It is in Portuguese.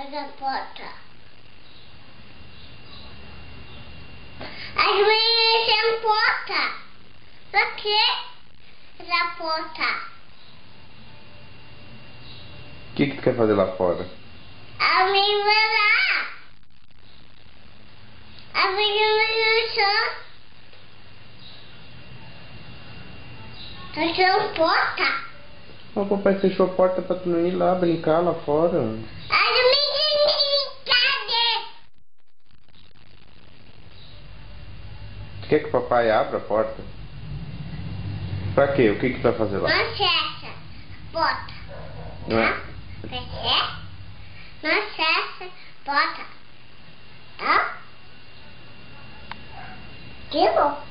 da porta. As meninas sem porta. Pra quê? Essa porta. O que tu quer fazer lá fora? A menina lá. A menina no chão. Tá sem porta. O papai fechou a porta pra tu não ir lá brincar lá fora. As meninas, cadê? Tu quer que o papai abra a porta? Pra quê? O que tu vai fazer lá? Não fecha. Porta. Não é? Tá? Fecha. Não fecha. Porta. Tá? Que bom.